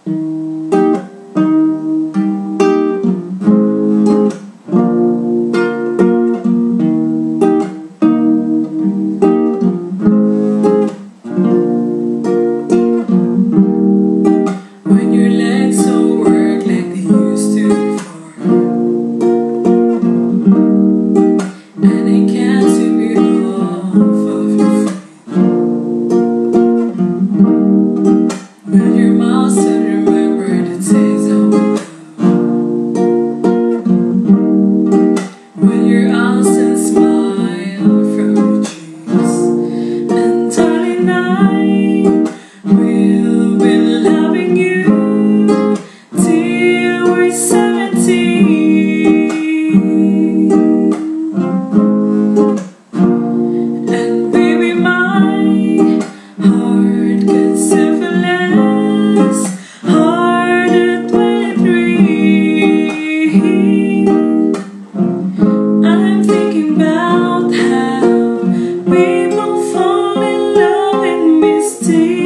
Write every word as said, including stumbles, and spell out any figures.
When your legs don't work like they used to before, and they can't sweep you off of your feet. When your mouth still remember the taste of love, when your eyes still smile from your cheeks, and darling, I will be loving you till we're seventeen. And baby, my heart gets syphilis hard at twenty-three. I'm thinking about how people fall in love in mistakes.